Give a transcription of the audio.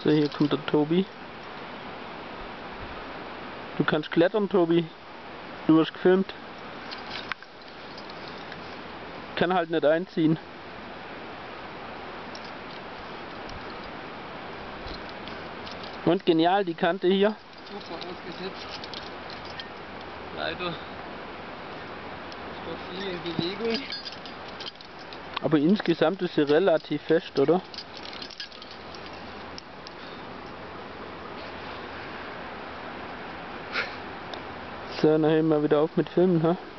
So, hier kommt der Tobi. Du kannst klettern, Tobi. Du wirst gefilmt. Kann halt nicht einziehen. Und genial, die Kante hier. Super ausgesetzt. Leider ist noch viel in Bewegung. Aber insgesamt ist sie relativ fest, oder? So, dann hören wir wieder auf mit Filmen, ha?